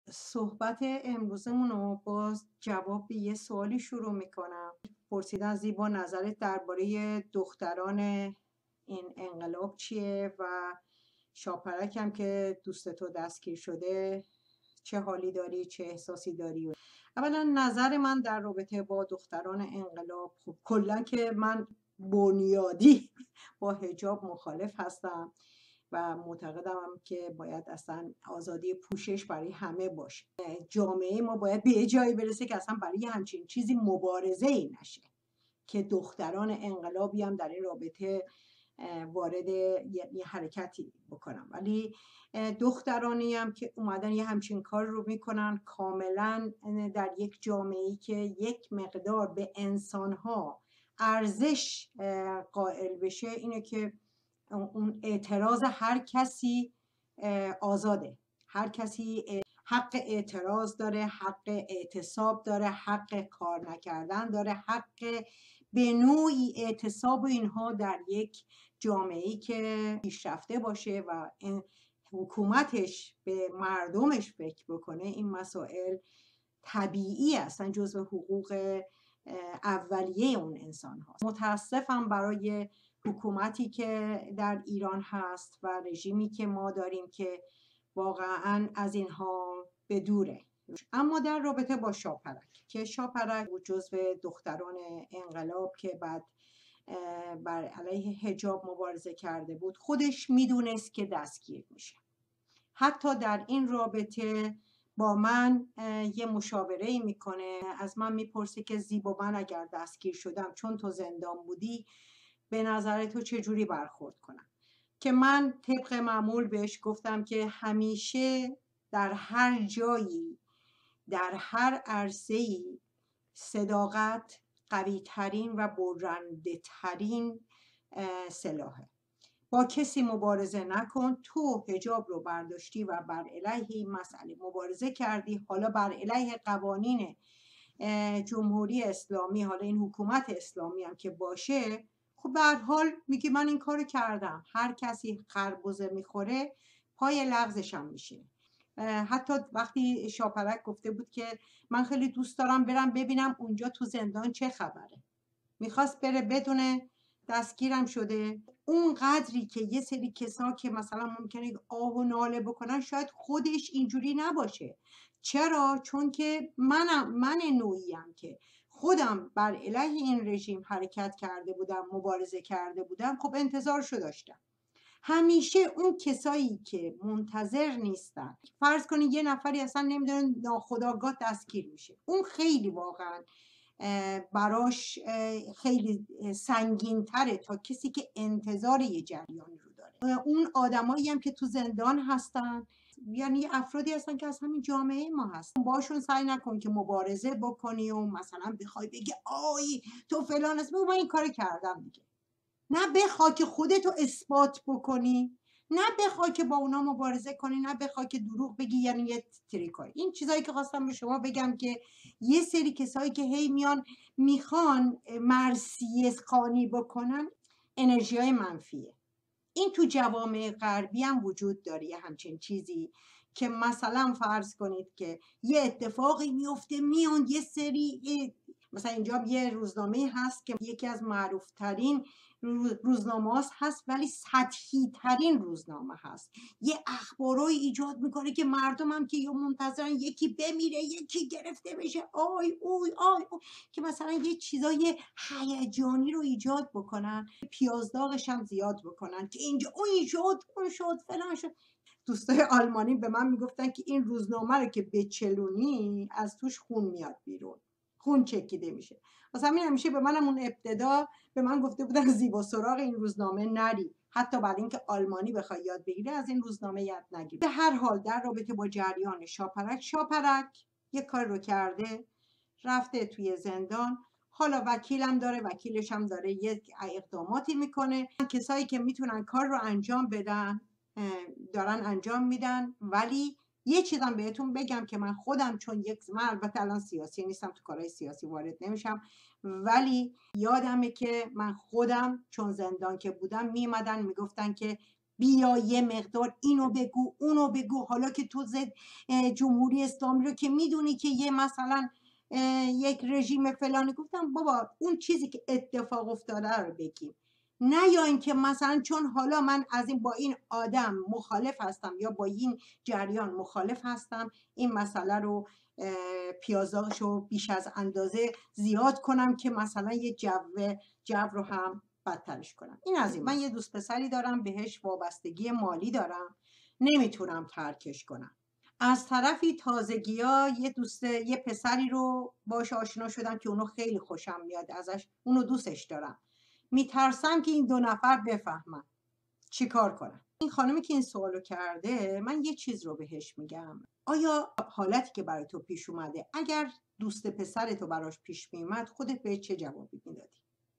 صحبت امروزمون رو با جواب به یه سوالی شروع میکنم. پرسیدن زیبا نظرت درباره دختران این انقلاب چیه و شاپرک هم که دوست تو دستگیر شده چه حالی داری، چه احساسی داری؟ اولا نظر من در رابطه با دختران انقلاب، خب کلا که من بنیادی با حجاب مخالف هستم و معتقدم که باید اصلا آزادی پوشش برای همه باشه. جامعه ما باید به جایی برسه که اصلا برای همچین چیزی مبارزه ای نشه که دختران انقلابی هم در این رابطه وارد یه حرکتی بکنم. ولی دخترانی هم که اومدن یه همچین کار رو میکنن کاملا در یک جامعه‌ای که یک مقدار به انسانها ارزش قائل بشه، اینه که اون اعتراض هر کسی آزاده. هر کسی حق اعتراض داره، حق اعتصاب داره، حق کار نکردن داره، حق به نوعی اعتصاب و اینها در یک جامعه‌ای که پیشرفته باشه و حکومتش به مردمش فکر بکنه. این مسائل طبیعی هستن، جزو حقوق اولیه اون انسان هاست. متاسفم برای حکومتی که در ایران هست و رژیمی که ما داریم که واقعا از اینها به دوره. اما در رابطه با شاپرک، که شاپرک جزو دختران انقلاب که بعد بر علیه حجاب مبارزه کرده بود، خودش میدونست که دستگیر میشه. حتی در این رابطه با من یه مشاوره میکنه، از من میپرسه که زیبا من اگر دستگیر شدم چون تو زندان بودی به نظر تو چجوری برخورد کنم؟ که من طبق معمول بهش گفتم که همیشه در هر جایی، در هر عرصه‌ای، صداقت قوی ترین و برنده ترین سلاحه. با کسی مبارزه نکن. تو حجاب رو برداشتی و بر علیه این مسئله مبارزه کردی، حالا بر علیه قوانین جمهوری اسلامی، حالا این حکومت اسلامی هم که باشه، خب به هر حال میگی من این کارو کردم. هر کسی خربزه میخوره پای لغزش هم میشه. حتی وقتی شاپرک گفته بود که من خیلی دوست دارم برم ببینم اونجا تو زندان چه خبره، میخواست بره بدونه دستگیرم شده. اون قدری که یه سری کسا که مثلا ممکنه آه و ناله بکنن، شاید خودش اینجوری نباشه. چرا؟ چون که من نوعیم که خودم بر علیه این رژیم حرکت کرده بودم، مبارزه کرده بودم، خب انتظارشو داشتم. همیشه اون کسایی که منتظر نیستن، فرض کنید یه نفری اصلا نمیدونه ناخودآگاه دستگیر میشه، اون خیلی واقعا براش خیلی سنگین تره تا کسی که انتظار یه جریانی رو داره. اون آدمایی هم که تو زندان هستن، یعنی افرادی هستن که از همین جامعه ما هستن. باشون سعی نکن که مبارزه بکنی و مثلا بخوای بگی آی تو فلان است، من این کار کردم دیگه. نه بخوای که خودتو اثبات بکنی، نه بخوای که با اونا مبارزه کنی، نه بخوای که دروغ بگی، یعنی یه تریکای. این چیزایی که خواستم به شما بگم که یه سری کسایی که هی میان میخوان مرثیه خوانی بکنن، انرژی های منفیه. این تو جوامع غربی هم وجود داره یه همچین چیزی، که مثلا فرض کنید که یه اتفاقی میفته، میان یه سری، مثلا اینجا یه روزنامه هست که یکی از معروف ترین روزنامه هست ولی سطحی ترین روزنامه هست، یه اخبارای ایجاد میکنه که مردم هم که یا منتظرن یکی بمیره، یکی گرفته بشه، آی اوی آی اوی، که مثلا یه چیزای هیجانی رو ایجاد بکنن، پیازداغش هم زیاد بکنن که اینجا اون شد اون شد فلان شد. دوستای آلمانی به من میگفتن که این روزنامه رو که بچلونی از توش خون میاد بیرون، خون چکیده میشه. واسه همین همیشه به منم اون ابتدا به من گفته بودن زیبا سراغ این روزنامه نری، حتی بعد اینکه آلمانی بخوای یاد بگیری از این روزنامه یاد نگیری. به هر حال در رابطه با جریان شاپرک یک کار رو کرده، رفته توی زندان، حالا وکیلم داره، وکیلش هم داره یک اقداماتی میکنه. کسایی که میتونن کار رو انجام بدن دارن انجام میدن. ولی یه چیزم بهتون بگم که من خودم، چون من البته الان سیاسی نیستم، تو کارهای سیاسی وارد نمیشم، ولی یادمه که من خودم چون زندان که بودم میمدن میگفتن که بیا یه مقدار اینو بگو اونو بگو، حالا که تو ضد جمهوری اسلامی رو که میدونی که یه مثلا یک رژیم فلانی. گفتم بابا اون چیزی که اتفاق افتاده رو بگیم، نه یا اینکه مثلا چون حالا من از این با این آدم مخالف هستم یا با این جریان مخالف هستم این مسئله رو پیازداغش رو بیش از اندازه زیاد کنم که مثلا یه جو رو هم بدترش کنم. این از این. من یه دوست پسری دارم بهش وابستگی مالی دارم، نمیتونم ترکش کنم. از طرفی تازگی‌ها یه پسری رو باش آشنا شدم که اونو خیلی خوشم میاد ازش، اونو دوستش دارم. میترسم که این دو نفر بفهمن. چی کار کنم؟ این خانمی که این سوالو کرده، من یه چیز رو بهش میگم. آیا حالتی که برای تو پیش اومده اگر دوست پسرتو براش پیش میومد خودت به چه جوابی میدادی؟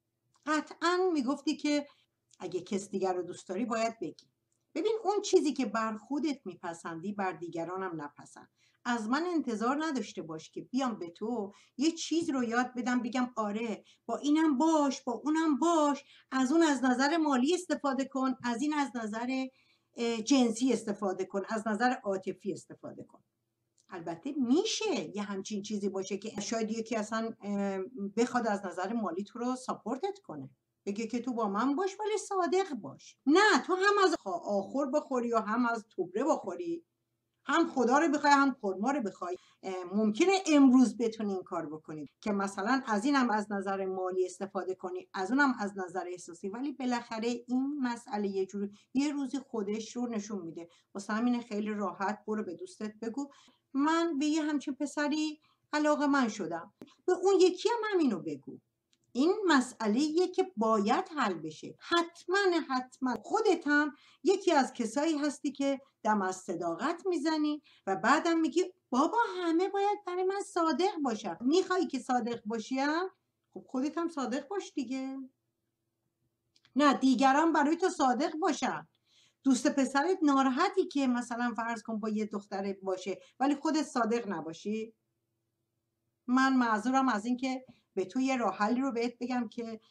قطعاً میگفتی که اگه کس دیگر رو دوست داری باید بگی. ببین اون چیزی که بر خودت میپسندی بر دیگرانم نپسند. از من انتظار نداشته باش که بیام به تو یه چیز رو یاد بدم بگم آره با اینم باش با اونم باش، از اون از نظر مالی استفاده کن، از این از نظر جنسی استفاده کن، از نظر عاطفی استفاده کن. البته میشه یه همچین چیزی باشه که شاید یکی اصلا بخواد از نظر مالی تو رو ساپورتت کنه، بگه که تو با من باش ولی صادق باش. نه تو هم از آخر بخوری و هم از توبره بخوری، هم خدا رو بخوای هم خرما رو بخوای. ممکنه امروز بتونی این کار بکنی که مثلا از اینم از نظر مالی استفاده کنی از اونم از نظر احساسی، ولی بالاخره این مسئله یه روزی خودش رو نشون میده. واسه همین خیلی راحت برو به دوستت بگو من به یه همچین پسری علاقه‌مند شدم، به اون یکی هم همینو بگو. این مسئله که باید حل بشه. حتما خودت هم یکی از کسایی هستی که دم از صداقت میزنی و بعدم میگی بابا همه باید برای من صادق باشن. میخوای که صادق باشی خب خودت هم صادق باش دیگه، نه دیگران برای تو صادق باشن. دوست پسرت ناراحتی که مثلا فرض کن با یه دختر باشه ولی خودت صادق نباشی. من معذورم از این که به تو یه راه حلی رو بهت بگم که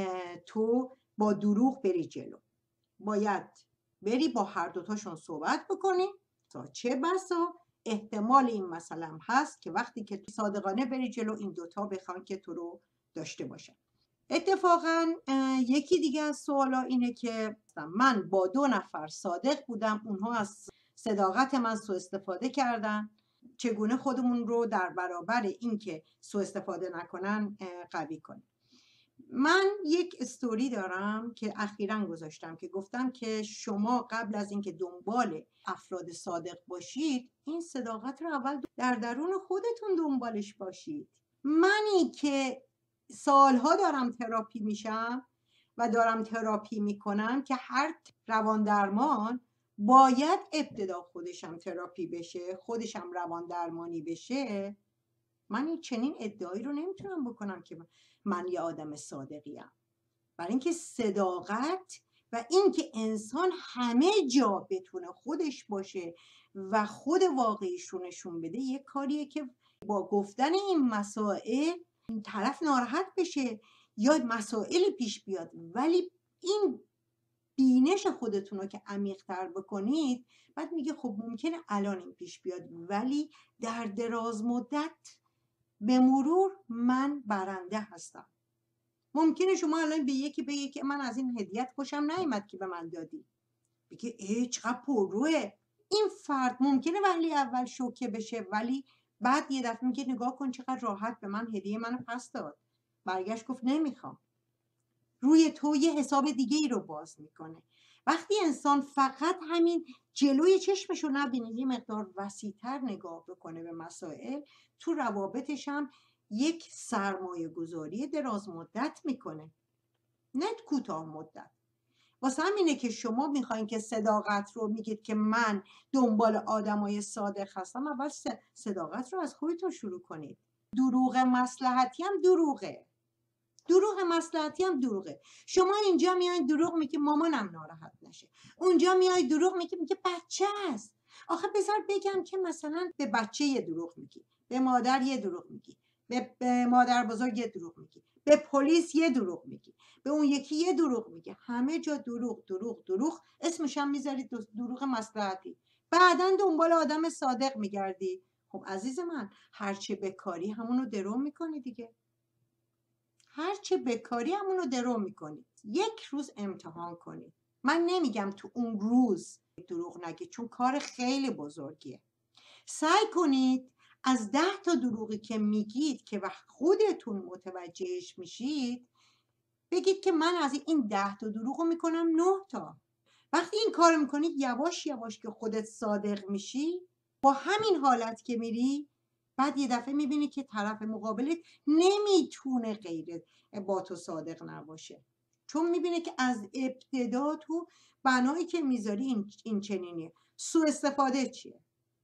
تو با دروغ بری جلو. باید بری با هر دوتاشون صحبت بکنی تا چه بسا احتمال این مسئله هم هست که وقتی که تو صادقانه بری جلو این دوتا بخوان که تو رو داشته باشن. اتفاقا یکی دیگه از سوالا اینه که من با 2 نفر صادق بودم، اونها از صداقت من سوء استفاده کردن، چگونه خودمون رو در برابر این که سوء استفاده نکنن قوی کنیم. من یک استوری دارم که اخیراً گذاشتم که گفتم که شما قبل از اینکه دنبال افراد صادق باشید این صداقت رو اول در درون خودتون دنبالش باشید. منی که سالها دارم تراپی میشم و دارم تراپی میکنم که هر روان درمان باید ابتدا خودشم تراپی بشه، خودشم روان درمانی بشه. من این چنین ادعایی رو نمیتونم بکنم که من یه آدم صادقیم، برای اینکه صداقت و اینکه انسان همه جا بتونه خودش باشه و خود واقعیش رو نشون بده یه کاریه که با گفتن این مسائل طرف ناراحت بشه یا مسائلی پیش بیاد، ولی این بینش خودتون رو که عمیق‌تر بکنید بعد میگه خب ممکنه الان این پیش بیاد ولی در دراز مدت به مرور من برنده هستم. ممکنه شما الان به یکی بگی که من از این هدیت خوشم نیامد که به من دادی، بگه ای چقدر پرروه. این فرد ممکنه ولی اول شوکه بشه ولی بعد یه دفعه میگه نگاه کن چقدر راحت به من هدیه منو پس داد، برگشت گفت نمیخوام. روی تو یه حساب دیگه ای رو باز میکنه. وقتی انسان فقط همین جلوی چشمشو نبینه یه مقدار وسیع‌تر نگاه بکنه به مسائل، تو روابطش هم یک سرمایه گذاری دراز مدت میکنه نه کوتاه مدت. واسه همینه که شما میخواین که صداقت رو میگید که من دنبال آدمای صادق هستم، اول صداقت رو از خودتون شروع کنید. دروغ مصلحتی هم دروغه، دروغ مصلحتی هم دروغه. شما اینجا میای دروغ میگی مامانم ناراحت نشه، اونجا میای دروغ میگی بچه است. آخه بذار بگم که مثلا به بچه یه دروغ میگی، به مادر یه دروغ میگی، به مادر بزرگ یه دروغ میگی، به پلیس یه دروغ میگی، به اون یکی یه دروغ میگه، همه جا دروغ دروغ دروغ، اسمش هم میذارید دروغ مصلحتی، بعداً دنبال آدم صادق میگردی. خب عزیز من، هرچه بکاری همونو درو میکنی دیگه، هرچه بکاری همونو درو میکنی. یک روز امتحان کنید. من نمیگم تو اون روز دروغ نگید، چون کار خیلی بزرگیه. سعی کنید از 10 تا دروغی که میگید که وقت خودتون متوجهش میشید، بگید که من از این 10 تا دروغ رو میکنم 9 تا. وقتی این کار میکنید یواش یواش که خودت صادق میشی، با همین حالت که میری، بعد یه دفعه میبینی که طرف مقابلت نمیتونه غیر با تو صادق نباشه، چون میبینه که از ابتدا تو بنایی که میذاری این چنینیه. سوء استفاده چیه؟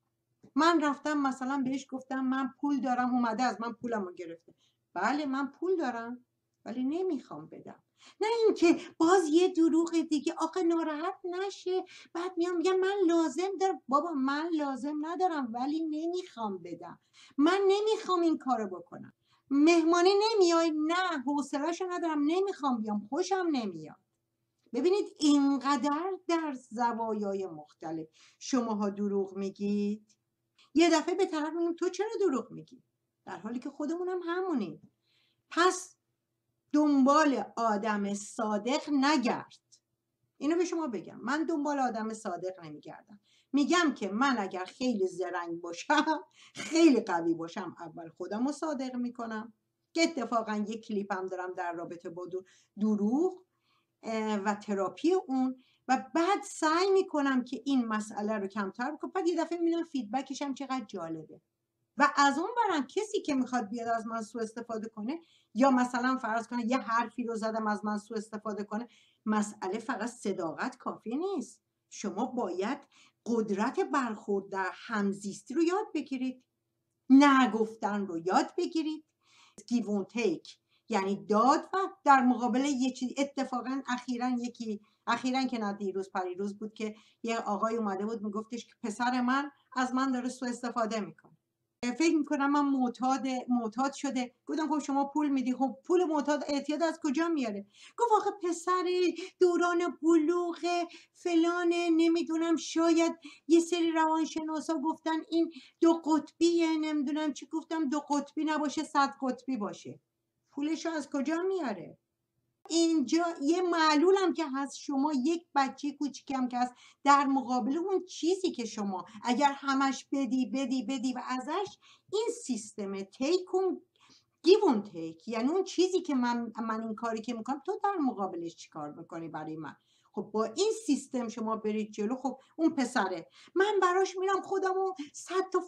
من رفتم مثلا بهش گفتم من پول دارم، اومده از من پولمو گرفته. بله من پول دارم ولی نمیخوام بدم. نه اینکه باز یه دروغ دیگه، آخه ناراحت نشه، بعد میگم من لازم دارم. بابا من لازم ندارم ولی نمیخوام بدم، من نمیخوام این کارو بکنم. مهمانی نمیای؟ نه حوصله‌شو ندارم، نمیخوام بیام، خوشم نمیاد. ببینید اینقدر در زوایای مختلف شماها دروغ میگید، یه دفعه به طرف میگیم تو چرا دروغ میگی، در حالی که خودمون هم همونیم. پس دنبال آدم صادق نگرد. اینو به شما بگم، من دنبال آدم صادق نمیگردم. میگم که من اگر خیلی زرنگ باشم، خیلی قوی باشم، اول خودم رو صادق میکنم، که اتفاقا یک کلیپ هم دارم در رابطه با دروغ و تراپی اون، و بعد سعی میکنم که این مسئله رو کمتر بکنم. بعد یه دفعه میبینم فیدبکش هم چقدر جالبه، و از اون برم کسی که میخواد بیاد از من سوء استفاده کنه، یا مثلا فرض کنه یه حرفی رو زدم از من سوء استفاده کنه، مسئله فقط صداقت کافی نیست. شما باید قدرت برخورد در همزیستی رو یاد بگیرید، نگفتن رو یاد بگیرید، give and take، یعنی داد و در مقابل یه چیز. اتفاقا اخیراً که نه دیروز پریروز بود که یه آقای اومده بود میگفتش که پسر من از من داره سوء استفاده میکنه، فکر میکنم من معتاد شده. گفتم خب شما پول میدی، خب پول معتاد اعتیاد از کجا میاره؟ گفت آخه پسر دوران بلوغ فلانه، نمیدونم شاید یه سری روانشناسا گفتن این 2 قطبیه، نمیدونم چی. گفتم 2 قطبی نباشه 100 قطبی باشه، پولشو از کجا میاره؟ اینجا یه معلولم که هست، شما یک بچه کوچیکم که هست، در مقابل اون چیزی که شما اگر همش بدی و ازش این سیستم تیک و گیو اند تیک، یعنی اون چیزی که من این کاری که میکنم تو در مقابلش چیکار میکنی برای من. خب با این سیستم شما برید جلو. خب اون پسره، من براش میرم خودمو 100 تا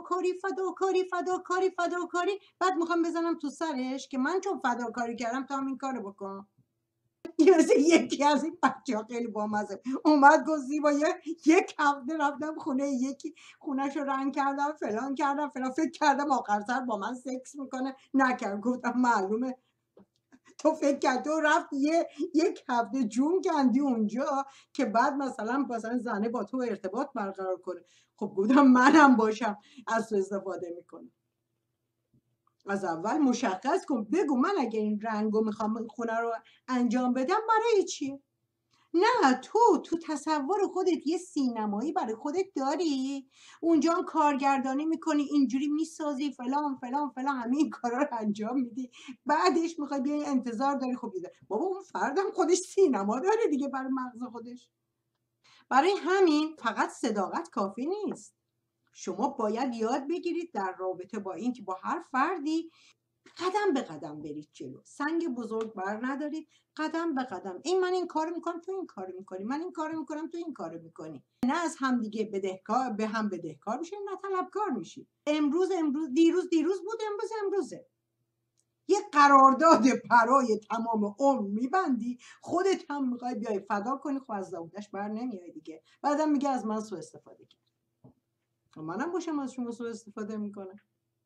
فداکاری، بعد میخوام بزنم تو سرش که من چون فداکاری کردم تو هم این کارو بکن. یکی از این بچه ها خیلی بامزه اومد گفت زیبا یک هفته رفتم خونه یکی، خونه‌شو رنگ کردم فلان، فکر کردم آخر سر با من سکس میکنه، نکرد. گفتم معلومه تو فکر کرد تو رفت یک هفته جون کندی اونجا که بعد مثلا زنه با تو ارتباط برقرار کنه. خب گفتم منم باشم از تو استفاده میکنه. از اول مشخص کن، بگو من اگه این رنگو میخوام این خونه رو انجام بدم برای چیه؟ نه تو تصور خودت یه سینمایی برای خودت داری، اونجا هم کارگردانی میکنی، اینجوری میسازی، فلان همه این کارا رو انجام میدی، بعدش میخوای بیای انتظار داری. خب بابا اون فردم خودش سینما داره دیگه برای مغز خودش. برای همین فقط صداقت کافی نیست، شما باید یاد بگیرید در رابطه با این که با هر فردی قدم به قدم برید جلو، سنگ بزرگ بر ندارید، قدم به قدم. این من این کارو میکنم تو این کارو میکنی، من این کارو میکنم تو این کارو میکنی، نه از هم دیگه بدهکار میشین، نه طلبکار میشین. دیروز بود، امروزه. یه قرارداد برای تمام عمر میبندی، خودت هم میخوای بیای فدا کنی، خب از زبونش بر نمیای دیگه. بعدم میگه از من سوء استفاده کرد. منم باشم از شما سوء استفاده میکنه.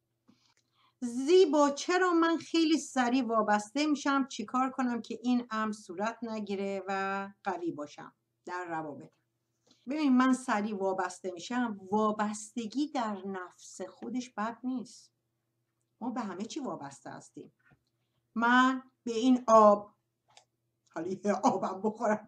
زیبا چرا من خیلی سریع وابسته میشم؟ چیکار کنم که این امر صورت نگیره و قوی باشم در روابط؟ ببین من سریع وابسته میشم، وابستگی در نفس خودش بد نیست، ما به همه چی وابسته هستیم. من به این آب حالا یه آبم بخورم.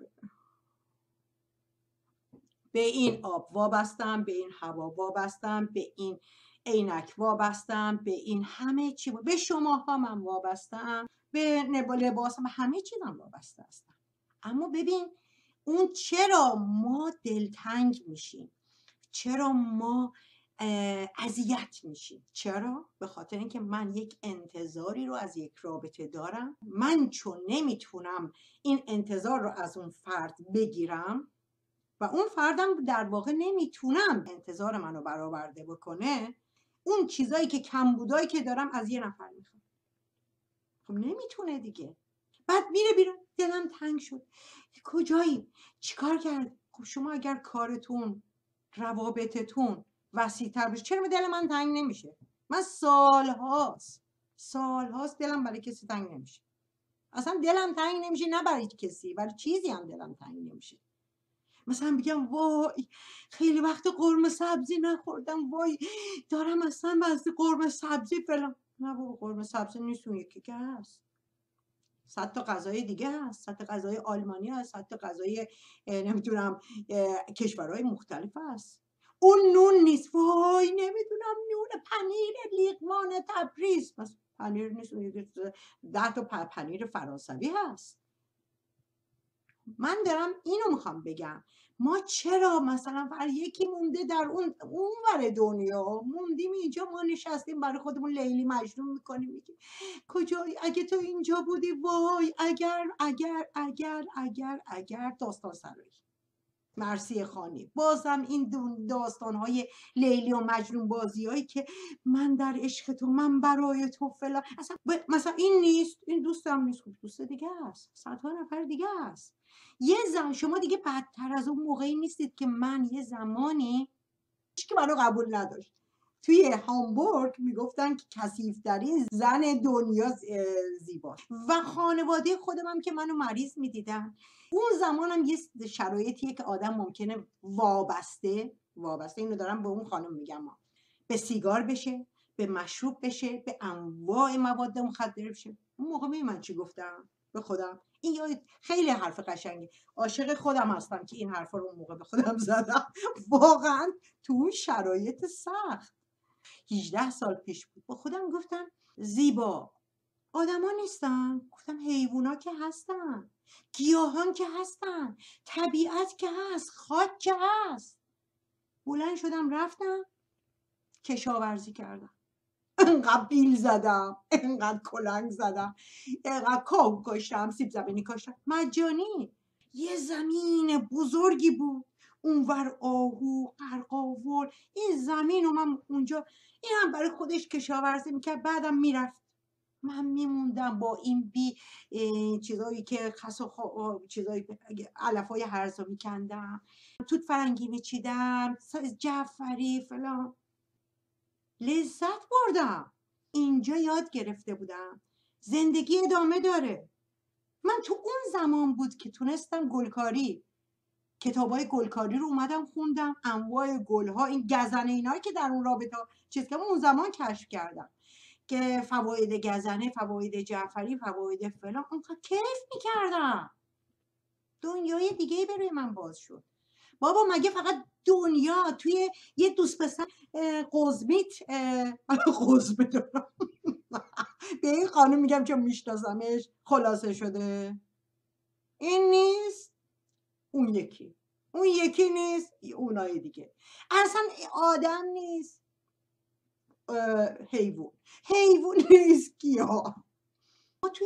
به این آب وابستم، به این هوا وابستم، به این عینک وابستم، به این همه چی به شماها من وابستم، به لباسم، همه چیزم وابسته هستم. اما ببین اون چرا ما دلتنگ میشیم، چرا ما اذیت میشیم؟ چرا؟ به خاطر اینکه من یک انتظاری رو از یک رابطه دارم، من چون نمیتونم این انتظار رو از اون فرد بگیرم و اون فردم در واقع نمیتونم انتظار منو برآورده بکنه، اون چیزایی که کمبودایی که دارم از یه نفر میخوام. خب نمیتونه دیگه. بعد میره بیرون، دلم تنگ شد. کجایی؟ چیکار کرد؟ خب شما اگر کارتون، روابطتون وسیع‌تر بشه، چرا دل من تنگ نمیشه؟ من سالهاست دلم برای کسی تنگ نمیشه. اصلا دلم تنگ نمیشه نه برای کسی، برای چیزی هم دلم تنگ نمیشه. مثلا بگم وای خیلی وقت قرمه سبزی نخوردم، وای دارم اصلا واسه قرمه سبزی فلان. نه بابا، قرمه سبزی نیست، اون یکی که هست. 100 تا غذای دیگه هست، 100 تا غذای آلمانی هست، 100 تا غذای نمیدونم کشورهای مختلف هست. اون نون نیست، وای نمیدونم نون پنیر لیقمان تبریز، بس پنیر نیست، 10 تا پنیر فرانسوی هست. من دارم اینو میخوام بگم، ما چرا مثلا یکی مونده در اون ور دنیا، موندیم اینجا، ما نشستیم برای خودمون لیلی مجنون میکنیم، میگیم کجایی؟ اگه تو اینجا بودی، وای اگر اگر اگر اگر اگر داستان سرایی مرثیه خانی، بازم این داستانهای لیلی و مجنون بازی هایی که من در عشق تو، من برای تو فلان. اصلا مثلا این نیست، این دوستم نیست، خب دوست دیگه است، صدها نفر دیگه است. یه زمان شما دیگه بدتر از اون موقعی نیستید که من یه زمانی که منو قبول نداشت توی هامبورگ میگفتن که کثیف‌ترین زن دنیا زیبا، و خانواده خودم هم که منو مریض میدیدن. اون زمانم یه شرایطیه که آدم ممکنه وابسته اینو دارم به اون خانم میگم، به سیگار بشه، به مشروب بشه، به انواع مواد مخدر بشه. اون موقع من چی گفتم به خودم؟ این یاد خیلی حرف قشنگی، عاشق خودم هستم که این حرفا رو اون موقع به خودم زدم. واقعا تو اون شرایط سخت 18 سال پیش بود، با خودم گفتم زیبا، آدما نیستن، گفتم حیوونا که هستن، گیاهان که هستن، طبیعت که هست، خاک که هست. بلند شدم رفتم کشاورزی کردم، انقدر بیل زدم، انقدر کلنگ زدم، انقدر کاهو کاشتم، سیب زمینی کاشتم، مجانی. یه زمین بزرگی بود، اونور آهو، قرقاول، این زمین و من اونجا، این هم برای خودش کشاورزی میکرد، بعدم میرفت، من میموندم با این چیزایی که خس و چیزایی علفای هرزا میکندم، توت فرنگی میچیدم، جعفری فلان، لذت بردم. اینجا یاد گرفته بودم زندگی ادامه داره. من تو اون زمان بود که تونستم گلکاری، کتابای گلکاری رو اومدم خوندم، انواع گلها، این گزنه اینا که در اون رابطه چیز که اون زمان کشف کردم که فواید گزنه، فواید جعفری، فواید فلان، اونقدر کیف میکردم. دنیای دیگه برای من باز شد. بابا مگه فقط دنیا توی یه دوست پسر قزمیت قزمه دارم به این خانم میگم چون میشناسمش خلاصه شده؟ این نیست، اون یکی نیست، اونای دیگه. اصلا آدم نیست، حیوان نیست، گیاه. ما توی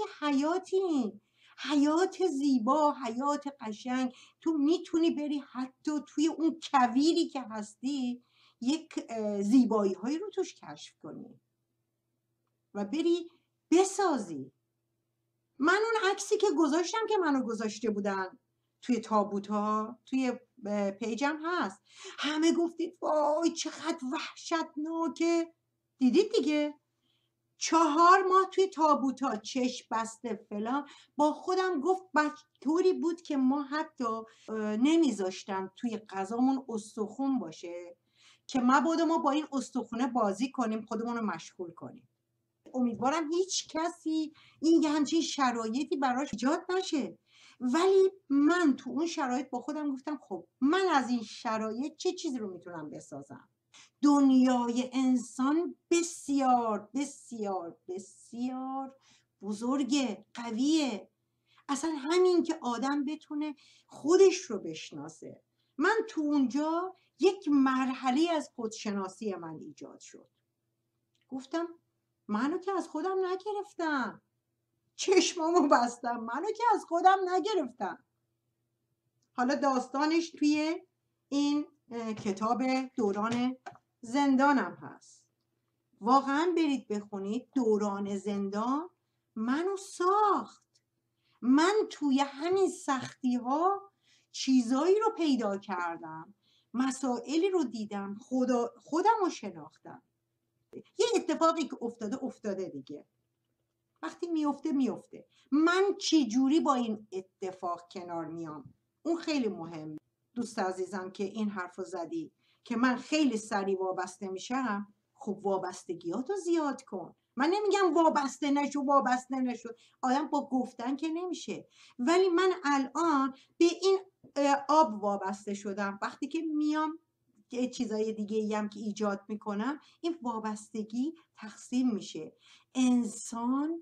حیات زیبا، حیات قشنگ، تو میتونی بری حتی توی اون کویری که هستی یک زیبایی هایی رو توش کشف کنی و بری بسازی. من اون عکسی که گذاشتم که منو گذاشته بودن توی تابوت ها، توی پیجم هست، همه گفتید وای چقدر وحشتناکه. دیدید دیگه، 4 ماه توی تابوت ها، چشم بسته فلان. با خودم گفت طوری بود که ما حتی نمیذاشتن توی غذامون استخون باشه که مبادا ما با این استخونه بازی کنیم، خودمون رو مشغول کنیم. امیدوارم هیچ کسی این همچین شرایطی براش ایجاد نشه. ولی من تو اون شرایط با خودم گفتم خب من از این شرایط چه چیزی رو میتونم بسازم. دنیای انسان بسیار بسیار بسیار بزرگه، قویه. اصلا همین که آدم بتونه خودش رو بشناسه. من تو اونجا یک مرحله از خودشناسی من ایجاد شد. گفتم منو که از خودم نگرفتم، چشمامو بستم، منو که از خودم نگرفتم. حالا داستانش توی این کتاب دوران زندانم هست. واقعا برید بخونید. دوران زندان منو ساخت. من توی همین سختی ها چیزایی رو پیدا کردم، مسائلی رو دیدم، خودم رو شناختم. یه اتفاقی که افتاده دیگه. وقتی میفته. من چی جوری با این اتفاق کنار میام؟ اون خیلی مهم. دوست عزیزم که این حرفو زدی که من خیلی سریع وابسته میشم، خب وابستگیاتو زیاد کن. من نمیگم وابسته نشو. آدم با گفتن که نمیشه. ولی من الان به این آب وابسته شدم. وقتی که میام چیزای دیگه ای هم که ایجاد میکنم، این وابستگی تقسیم میشه. انسان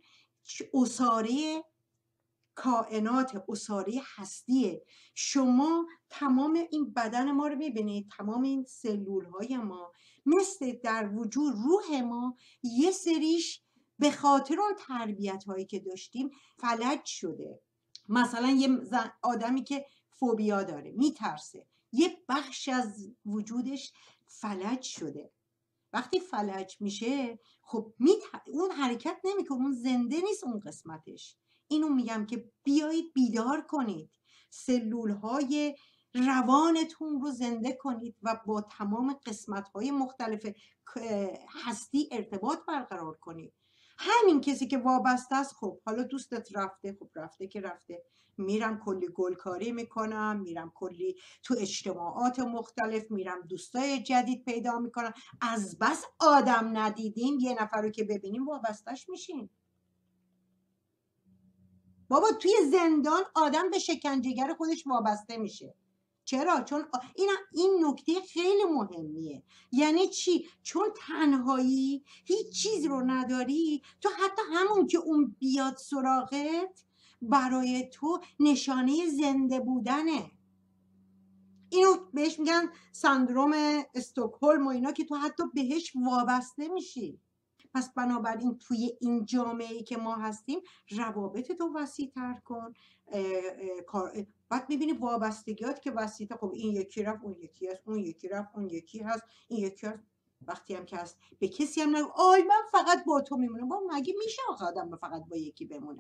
اساره کائنات، اساره هستیه. شما تمام این بدن ما رو میبینید، تمام این سلول های ما مثل در وجود روح ما یه سریش به خاطر اون تربیت هایی که داشتیم فلج شده. مثلا یه آدمی که فوبیا داره، میترسه، یه بخش از وجودش فلج شده. وقتی فلج میشه خب اون حرکت نمیکنه، اون زنده نیست اون قسمتش. اینو میگم که بیایید بیدار کنید، سلول های روانتون رو زنده کنید و با تمام قسمت های مختلف هستی ارتباط برقرار کنید. همین کسی که وابسته است، خب حالا دوستت رفته، خب رفته که رفته، میرم کلی گلکاری میکنم، میرم کلی تو اجتماعات مختلف، میرم دوستای جدید پیدا میکنم. از بس آدم ندیدیم، یه نفر رو که ببینیم وابستش میشیم. بابا توی زندان آدم به شکنجهگر خودش وابسته میشه. چرا؟ چون این نکته خیلی مهمیه. یعنی چی؟ چون تنهایی، هیچ چیز رو نداری، تو حتی همون که اون بیاد سراغت برای تو نشانه زنده بودنه. اینو بهش میگن سندروم استکهلم و اینا، که تو حتی بهش وابسته میشی. پس بنابراین توی این جامعه‌ای که ما هستیم، روابط تو وسیع تر کن. بعد میبینی وابستگیات که وسیعه. خب این یکی رفت اون یکی هست، اون یکی رفت اون یکی هست، این یکی هست. وقتی هم که هست به کسی هم نگو آی من فقط با تو میمونم. با مگه میشه آخه آدم فقط با یکی بمونه؟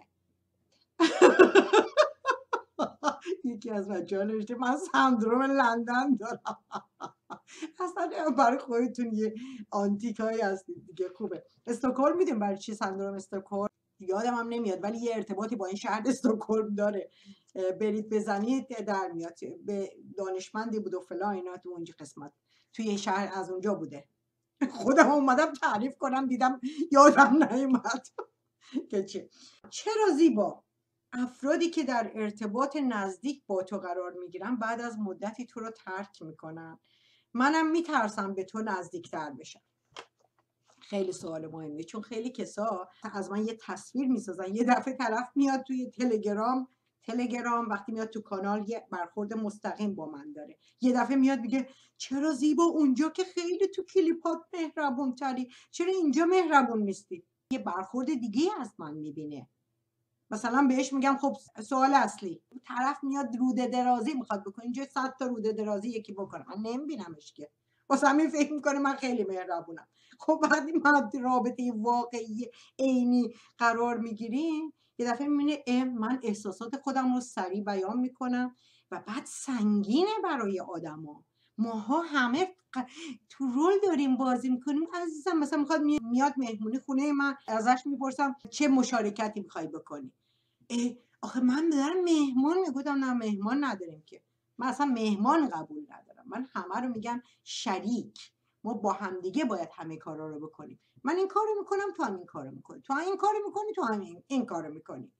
یکی از بچه‌ها نوشته من سندروم لندن دارم. اصلا برای خودتون یه آنتیکایی هستید دیگه. خوبه. استکهلم میدونم برای چی سندروم استکهلم، یادم هم نمیاد، ولی یه ارتباطی با این شهر استکهلم داره. برید بزنید در میاد. به دانشمندی بود و فلان اینا، تو اونجا قسمت توی شهر از اونجا بوده. خودم اومدم تعریف کنم دیدم یادم نیومد. که چرا زیبا؟ افرادی که در ارتباط نزدیک با تو قرار میگیرن بعد از مدتی تو رو ترک میکنن. منم میترسم به تو نزدیکتر بشم. خیلی سوال مهمه، چون خیلی کسا از من یه تصویر میسازن. یه دفعه طرف میاد توی تلگرام وقتی میاد تو کانال یه برخورد مستقیم با من داره. یه دفعه میاد میگه چرا زیبا اونجا که خیلی تو کلیپات مهربون تری، چرا اینجا مهربون نیستی؟ یه برخورد دیگه از من میبینه. مثلا بهش میگم خب سوال اصلی، طرف میاد روده درازی میخواد بکنه، اینجا 100 تا روده درازی یکی بکنه، من نمیبینمش که، واسه همین فکر میکنه من خیلی مهربونم. خب وقتی ما رابطه واقعی عینی قرار میگیریم، یه دفعه میبینه من احساسات خودم رو سریع بیان میکنم و بعد سنگینه برای آدما. ماها همه تو رول داریم بازی میکنیم. عزیزم مثلا میاد مهمونی خونه من، ازش میپرسم چه مشارکتی میخوای بکنی؟ آخه من دارم مهمان میگم، نه مهمان نداریم که. من اصلا مهمان قبول ندارم. من همه رو میگم شریک. ما با همدیگه باید همه کارا رو بکنیم. من این کارو میکنم، تو هم این کارو میکنی، تو هم این کارو میکنی، تو هم این کارو میکنی.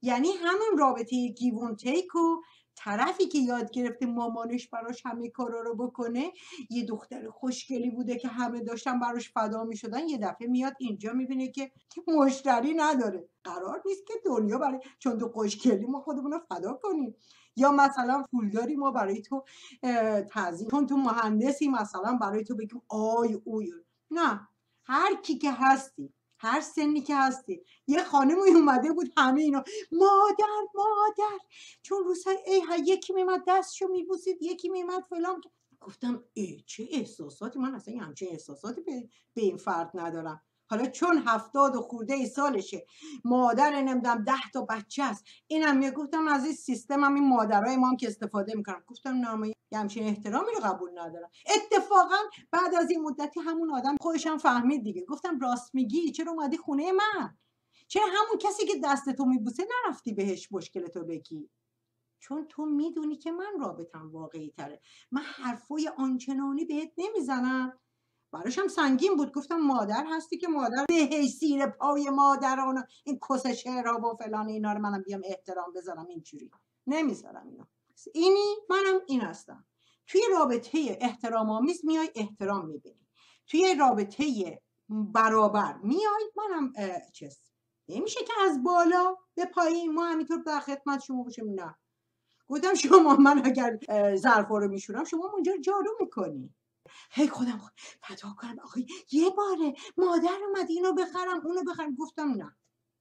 یعنی همون رابطه گیوون تیک و طرفی که یاد گرفته مامانش براش همه کارا رو بکنه، یه دختر خوشگلی بوده که همه داشتن براش فدا میشدن، یه دفعه میاد اینجا میبینه که مشتری نداره. قرار نیست که دنیا برای چون تو خوشگلی ما خودمون رو فدا کنیم، یا مثلا پولداری ما برای تو تعظیم، چون تو مهندسی مثلا برای تو بگیم آی اوی. نه، هر کی که هستی، هر سنی که هستی. یه خانمی اومده بود همه اینا مادر مادر، چون رو سر یکی میمد دستشو میبوسید، یکی میمد فلان. گفتم چه احساساتی، من اصلا همچین احساساتی به این فرد ندارم. حالا چون 70 و خورده ای سالشه، مادر نمیدونم 10 تا بچه است، اینم گفتم از این سیستم هم این مادرای ما هم که استفاده میکنم. گفتم نه، من همچین احترامی رو قبول ندارم. اتفاقا بعد از این مدتی همون آدم خودش هم فهمید دیگه. گفتم راست میگی، چرا اومدی خونه من؟ چرا همون کسی که دستتو میبوسه نرفتی بهش مشکلتو بگی؟ چون تو میدونی که من رابطم واقعی تره، من حرفای آنچنانی بهت نمیزنم. براش هم سنگین بود. گفتم مادر هستی که مادر به سیر پای مادران این کس شعرها و فلان اینا رو منم بیام احترام بذارم؟ اینجوری نمیذارم اینا. اینی منم این هستم. توی رابطه احترام آمیز میای احترام میبینی، توی رابطه برابر میای منم چیز نمیشه که از بالا به پایین ما همینطور در خدمت شما باشیم. نه. گفتم شما، من اگر ظرفا رو میشورم شما اونجا جارو میکنی. هی خودم فدا کنم آخه یه باره مادر اومد اینو بخرم اونو بخرم. گفتم نه.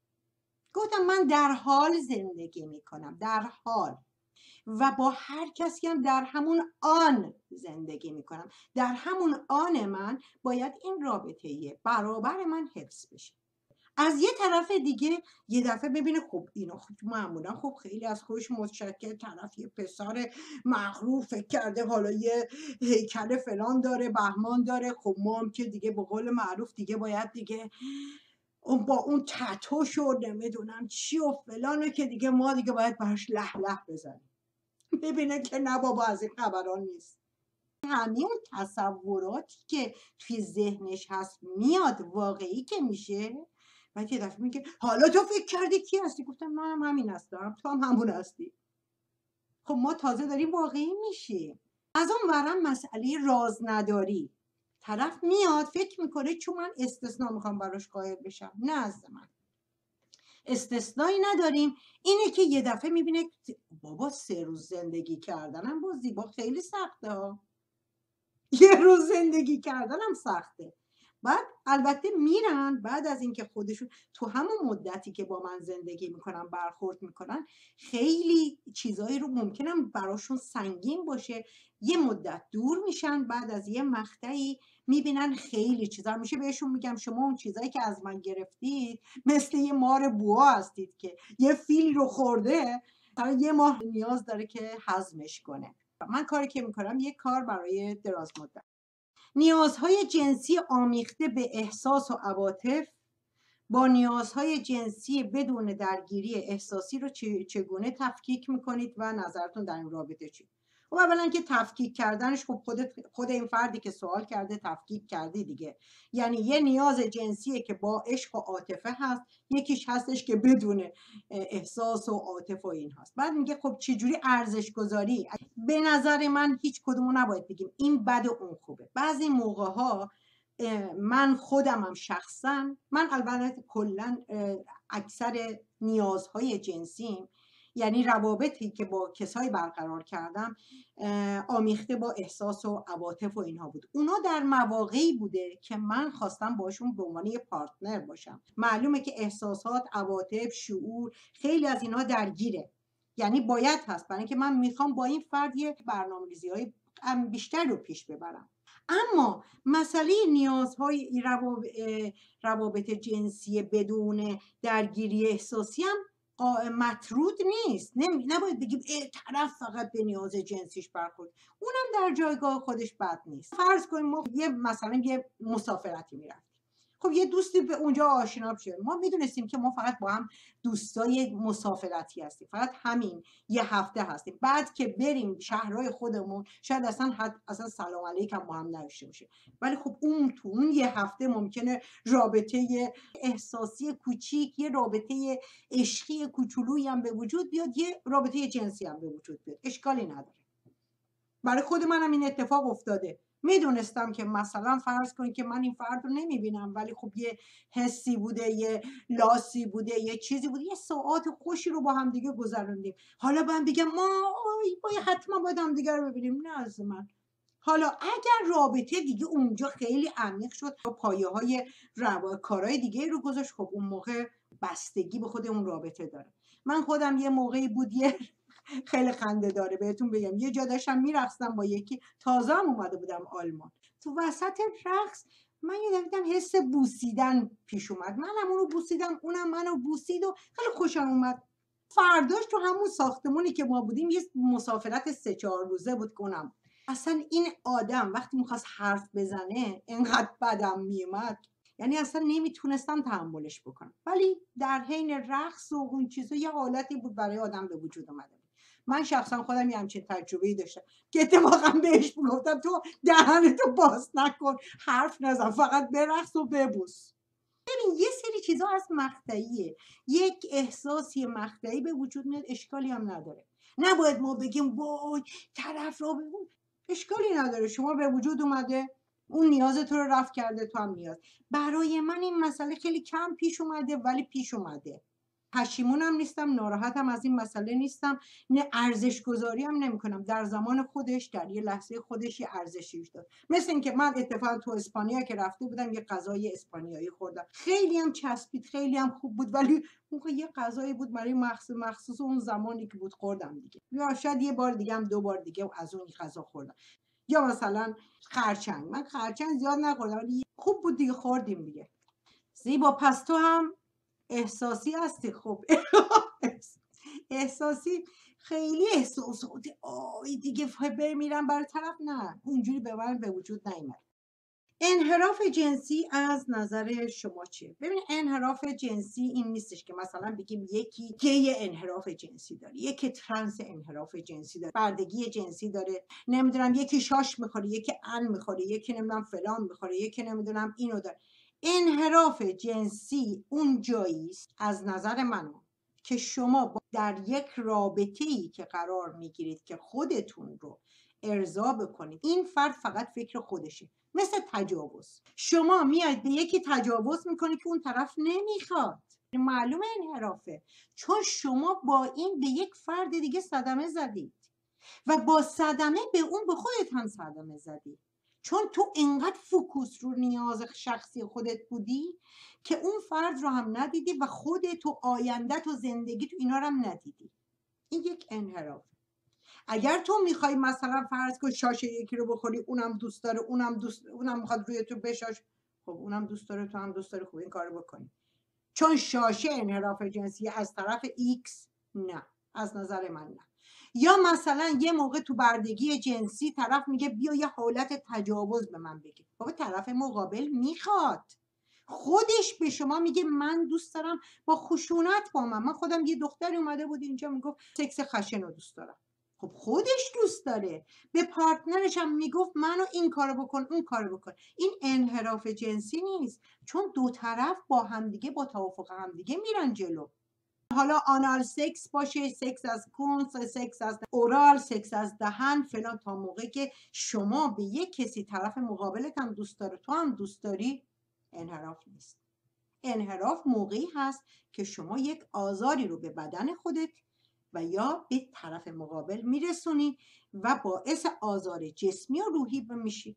گفتم من در حال زندگی میکنم، در حال، و با هر کسی هم در همون آن زندگی میکنم. در همون آن من باید این رابطه برابر من حفظ بشه. از یه طرف دیگه یه دفعه ببینه خب اینا خب معمولا خب خیلی از خودش متشکر، طرف یه پسر مغرور فکر کرده حالا یه هیکل فلان داره، بهمان داره. خب ما هم که دیگه به قول معروف دیگه باید دیگه اون با اون تتوش و نمیدونم چی و فلانه که دیگه ما دیگه باید براش له له بزنیم. ببینه که نه بابا، از این خبران نیست. همین تصوراتی که توی ذهنش هست میاد واقعی که میشه. بعد یه دفعه میگه حالا تو فکر کردی کی هستی؟ گفتم منم همین هستم، تو هم همون هستی. خب ما تازه داریم واقعی میشیم. از اون ورم مسئله راز نداری. طرف میاد فکر میکنه چون من استثنا میخوام براش قائل بشم. نه از من استثنایی نداریم. اینه که یه دفعه میبینه بابا 3 روز زندگی کردنم با زیبا خیلی سخته ها. یه روز زندگی کردنم سخته. بعد البته میرن بعد از اینکه خودشون تو همون مدتی که با من زندگی میکنن برخورد میکنن، خیلی چیزایی رو ممکنم براشون سنگین باشه، یه مدت دور میشن، بعد از یه مقطعی میبینن خیلی چیزا میشه بهشون میگم شما اون چیزایی که از من گرفتید مثل یه مار بوها هستید که یه فیل رو خورده، یه ماه نیاز داره که هضمش کنه. من کاری که میکنم یه کار برای دراز مدت. نیازهای جنسی آمیخته به احساس و عواطف با نیازهای جنسی بدون درگیری احساسی رو چگونه تفکیک میکنید و نظرتون در این رابطه چی؟ خب اولا که تفکیک کردنش خب خود این فردی که سوال کرده تفکیک کردی دیگه. یعنی یه نیاز جنسیه که با عشق و عاطفه هست، یکیش هستش که بدون احساس و عاطفه و این هست. بعد میگه خب چجوری ارزش گذاری؟ به نظر من هیچ کدومو نباید بگیم این بد و اون خوبه. بعضی موقع ها من خودمم شخصا، من البته کلا اکثر نیازهای جنسیم، یعنی روابطی که با کسایی برقرار کردم آمیخته با احساس و عواطف و اینها بود. اونا در مواقعی بوده که من خواستم باشون به عنوان یه پارتنر باشم. معلومه که احساسات، عواطف، شعور، خیلی از اینها درگیره. یعنی باید هست، برای اینکه من میخوام با این فرد یه برنامه‌ریزی‌های بیشتر رو پیش ببرم. اما مسئله نیازهای روابط جنسی بدون درگیری احساسی هم مطرود نیست. نباید بگیم طرف فقط به نیاز جنسیش برخورد، اونم در جایگاه خودش بد نیست. فرض کنیم ما مثلا یه مسافرتی میرفتیم، خب یه دوستی به اونجا آشنا بشه. ما میدونستیم که ما فقط با هم دوستای مسافرتی هستیم، فقط همین یه هفته هستیم، بعد که بریم شهرهای خودمون شاید اصلا سلام علیکم با هم نداشته باشه. ولی خب تو اون یه هفته ممکنه رابطه احساسی کوچیک، یه رابطه عشقی کوچولویی هم به وجود بیاد، یه رابطه جنسی هم به وجود بیاد، اشکالی نداره. برای خود منم این اتفاق افتاده. میدونستم که مثلا فرض کنید که من این فرد رو نمیبینم، ولی خب یه حسی بوده، یه لاسی بوده، یه چیزی بوده، یه ساعات خوشی رو با هم دیگه گذروندیم. حالا من بگم ما حتما باید هم دیگه رو ببینیم، نه از من. حالا اگر رابطه دیگه اونجا خیلی عمیق شد، پایه های کارهای دیگه رو گذاشت، خب اون موقع بستگی به خود اون رابطه داره. من خودم یه موقعی بود، یه خیلی خنده داره بهتون بگم، یه جا داشتم میرقصم با یکی، تازه هم اومده بودم آلمان. تو وسط رقص من یه دیدم حس بوسیدن پیش اومد، منم اونو بوسیدم، اونم منو بوسید و خیلی خوشم اومد. فرداش تو همون ساختمونی که ما بودیم یه مسافرت 3-4 روزه بود کنم. اصلا این آدم وقتی میخواست حرف بزنه انقدر بدم میومد، یعنی اصلا نمیتونستم تحملش بکنم. ولی در حین رقص و اون چیزا یه حالتی بود برای آدم به وجود اومده. من شخصا خودم یه همچین تجربه‌ای داشتم که اتفاقا بهش میگفتم تو دهنتو باز نکن، حرف نزن، فقط برقص و ببوس. ببین یه سری چیزا از مقطعیه، یک احساسی مقطعی به وجود میاد، اشکالی هم نداره. نباید ما بگیم وای طرف رو بگیم، اشکالی نداره، شما به وجود اومده، اون نیاز تو رو رفع کرده، تو هم نیاز. برای من این مسئله خیلی کم پیش اومده، ولی پیش اومده. پشیمونم نیستم، ناراحتم از این مسئله نیستم، نه ارزش گذاری هم نمی کنم. در زمان خودش، در یه لحظه خودش یه ارزشیش داد. مثل اینکه من اتفاقا تو اسپانیا که رفته بودم یه غذای اسپانیایی خوردم، خیلی هم چسبید، خیلی هم خوب بود، ولی اون یه غذایی بود برای مخصوص اون زمانی که بود خوردم دیگه. یا شاید یه بار دیگه هم 2 بار دیگه از اون غذا خوردم. یا مثلا خرچنگ، من خرچنگ زیاد نخوردم ولی خوب بود دیگه، خوردیم دیگه. زیبا پس تو هم احساسی هستی. خب احساسی خیلی احساساتی دیگه بمیرم برای طرف، نه اونجوری به من به وجود نیامد. انحراف جنسی از نظر شما چیه؟ ببین انحراف جنسی این نیستش که مثلا بگیم یکی گی انحراف جنسی داره، یکی ترنس انحراف جنسی داره، بردگی جنسی داره، نمیدونم یکی شاش میخوره، یکی ان میخوره، یکی نمیدونم فلان میخوره، یکی نمیدونم اینو داره. انحراف جنسی اون جایی است از نظر من که شما در یک رابطه‌ای که قرار میگیرید که خودتون رو ارضا بکنید، این فرد فقط فکر خودشه. مثل تجاوز، شما میاید به یکی تجاوز میکنید که اون طرف نمیخواد، معلومه انحرافه، چون شما با این به یک فرد دیگه صدمه زدید و با صدمه به اون به خودت هم صدمه زدی، چون تو انقدر فوکوس رو نیاز شخصی خودت بودی که اون فرد رو هم ندیدی و خودت و آیندت و زندگی تو اینا رو هم ندیدی. این یک انحراف. اگر تو میخوای مثلا فرض کن شاشه یکی رو بخوری، اونم دوست داره، اونم میخواد روی تو بشاش، خب اونم دوست داره، تو هم دوست داری، خب این کارو بکنی. چون شاشه انحراف جنسی از طرف ایکس، نه از نظر من نه. یا مثلا یه موقع تو بردگی جنسی طرف میگه بیا یه حالت تجاوز به من بگی، بابا طرف مقابل میخواد، خودش به شما میگه من دوست دارم با خشونت با من خودم یه دختری اومده بود اینجا میگفت سکس خشن رو دوست دارم، خب خودش دوست داره، به پارتنرش هم میگفت منو این کارو بکن اون کارو بکن. این انحراف جنسی نیست، چون دو طرف با همدیگه با توافق همدیگه میرن جلو. حالا آنال سکس باشه، سکس از کنس، سکس از اورال، سکس از دهن فلان، تا موقعی که شما به یک کسی طرف مقابلت هم دوست داره، تو هم دوست داری، انحراف نیست. انحراف موقعی هست که شما یک آزاری رو به بدن خودت و یا به طرف مقابل میرسونی و باعث آزار جسمی و روحی میشی.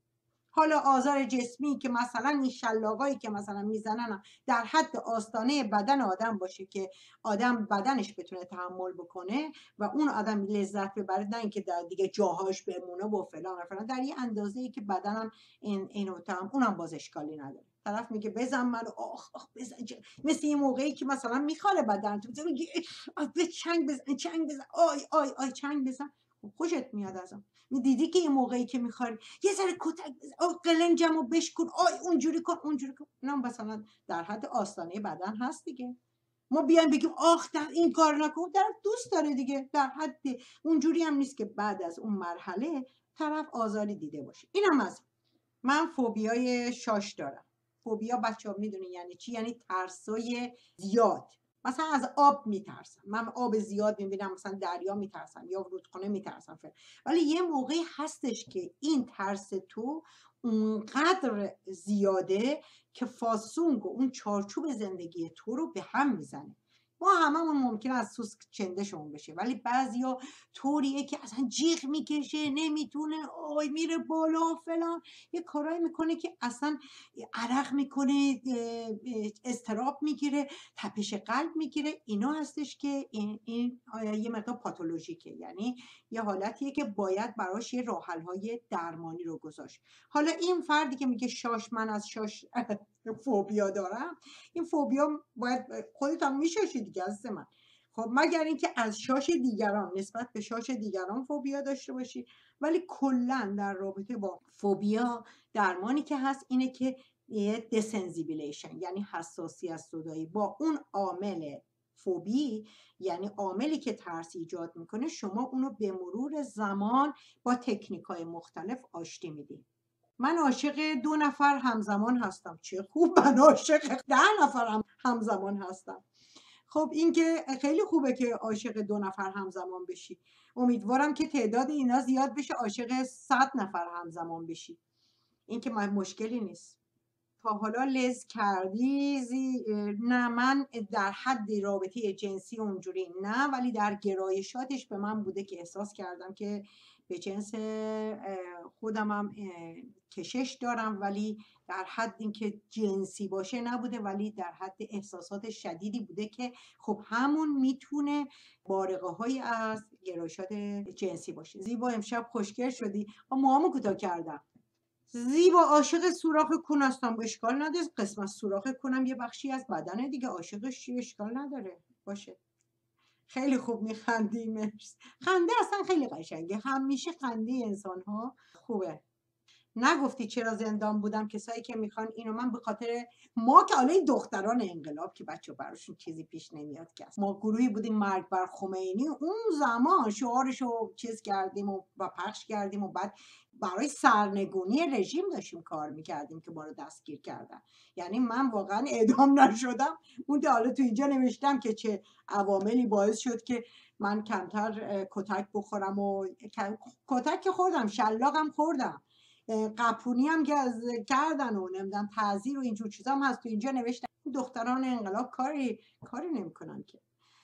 حالا آزار جسمی که مثلا این شلاقایی که مثلا میزنن در حد آستانه بدن آدم باشه که آدم بدنش بتونه تحمل بکنه و اون آدم لذت ببره، نه اینکه در دیگه جاهاش بمونه و فلان و فلان، در یه اندازه‌ای که بدنم اینو اونم باز اشکالی نداره. طرف میگه بزن منو، آخ بزن، مثل این موقعی که مثلا میخوره بدن تو میگه به چنگ بزن، چنگ بزن، آی آی آی چنگ بزن، خوشت میاد ازم. دیدی که این موقعی که میخوای یه ذره کتک قلنجمو بشکن، اونجوری کن اونجوری کن، اینا مثلا در حد آستانه بدن هست دیگه. ما بیایم بگیم آخ در این کار نکن، طرف دوست داره دیگه، در حد اونجوری هم نیست که بعد از اون مرحله طرف آزاری دیده باشه. اینم از من. فوبیای شاش دارم. فوبیا بچه‌ها میدونین یعنی چی؟ یعنی ترسای زیاد. مثلا از آب میترسم، من آب زیاد میبینم، مثلا دریا میترسم یا رودخانه میترسم، ولی یه موقعی هستش که این ترس تو اونقدر زیاده که فاسونگ و اون چارچوب زندگی تو رو به هم میزنه. ما هممون ممکنه از سوسک چندشمون بشه، ولی بعضیا طوریه که اصلا جیغ میکشه، نمیتونه، آی میره بالا فلان، یه کارایی میکنه که اصلا عرق میکنه، اضطراب میگیره، تپش قلب میگیره. اینا هستش که این یه مقدار پاتولوژیکه، یعنی یه حالتیه که باید براش یه راه حل‌های درمانی رو گذاشت. حالا این فردی که میگه شاش، من از شاش فوبیا دارم، این فوبیا باید خودت هم میشاشی دیگه عزیز من. خب مگر اینکه از شاش دیگران، نسبت به شاش دیگران فوبیا داشته باشی. ولی کلا در رابطه با فوبیا درمانی که هست اینه که یه دسنزیبیلیشن، یعنی حساسیت صدایی با اون عامل فوبی، یعنی عاملی که ترس ایجاد میکنه، شما اونو به مرور زمان با تکنیک‌های مختلف آشتی میدی. من عاشق 2 نفر همزمان هستم. چه خوب، من عاشق 10 نفر همزمان هستم. خب این که خیلی خوبه که عاشق 2 نفر همزمان بشی. امیدوارم که تعداد اینا زیاد بشه، عاشق 100 نفر همزمان بشی. این که مشکلی نیست. تا حالا لز کردی؟ نه، من در حد رابطه جنسی اونجوری نه، ولی در گرایشاتش به من بوده که احساس کردم که به جنس خودمم کشش دارم، ولی در حد اینکه جنسی باشه نبوده، ولی در حد احساسات شدیدی بوده که خب همون میتونه بارقه هایی از گرایشات جنسی باشه. زیبا امشب خوشگل شدی. موهامو کوتاه کردم. زیبا عاشق سوراخ کون هستم. اشکال نداره، قسمت سوراخ کونم یه بخشی از بدنه دیگه، عاشقش چی، اشکال نداره، باشه. خیلی خوب میخندی، مرسی. خنده اصلا خیلی قشنگه، همیشه خنده انسان ها خوبه. نگفتی چرا زندان بودم؟ کسایی که میخوان اینو، من به خاطر ما که حالا این دختران انقلاب که بچه براشون چیزی پیش نمیاد که ما گروهی بودیم مرگ بر خمینی، اون زمان شعارشو چیز کردیم و پخش کردیم و بعد برای سرنگونی رژیم داشتیم کار میکردیم که ما رو دستگیر کردن. یعنی من واقعا اعدام نشدم، اون که حالا تو اینجا نوشتم که چه عواملی باعث شد که من کمتر کتک بخورم، و کتک که خوردم، شلاقم خوردم، قپونی هم که کردن و نمیدونم تعزیر و اینجور چیزا هم هست تو اینجا نوشتن. دختران انقلاب کاری نمیکنن که.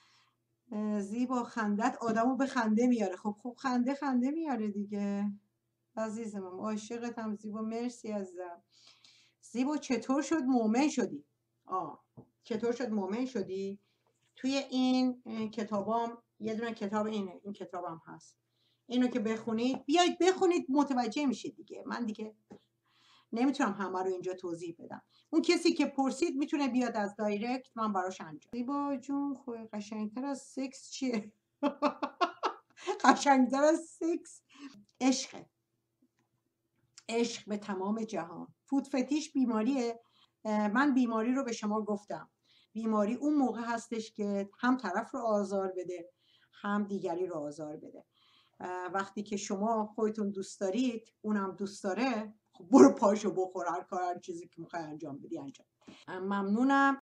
زیبا خندت آدمو به خنده میاره. خب خنده میاره دیگه. عزیزم عاشقتم زیبا، مرسی عزیزم. زیبا چطور شد مؤمن شدی؟ چطور شد مؤمن شدی؟ توی این کتابام یه دونه کتاب اینه، این کتابم هست، اینو که بخونید، بیایید بخونید متوجه میشید دیگه. من دیگه نمیتونم همه رو اینجا توضیح بدم. اون کسی که پرسید میتونه بیاد از دایرکت، من براش انجام. زیبا جون خوی قشنگتر از سکس چیه؟ قشنگتر از سکس عشقه. عشق به تمام جهان. فود فتیش بیماریه. من بیماری رو به شما گفتم. بیماری اون موقع هستش که هم طرف رو آزار بده هم دیگری رو آزار بده. وقتی که شما خودتون دوست دارید اونم دوست داره، خب برو پاشو بخور، هر چیزی که میخوای انجام بدی انجام. ممنونم.